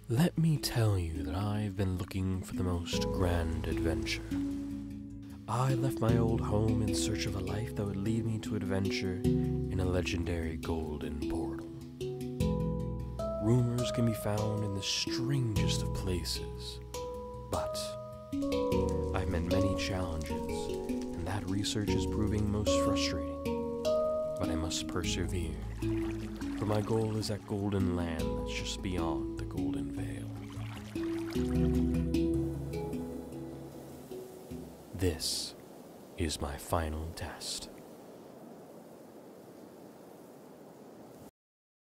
Let me tell you that I've been looking for the most grand adventure. I left my old home in search of a life that would lead me to adventure in a legendary golden portal. Rumors can be found in the strangest of places, but I've met many challenges, and that research is proving most frustrating. But I must persevere, for my goal is that golden land that's just beyond the golden veil. This is my final test.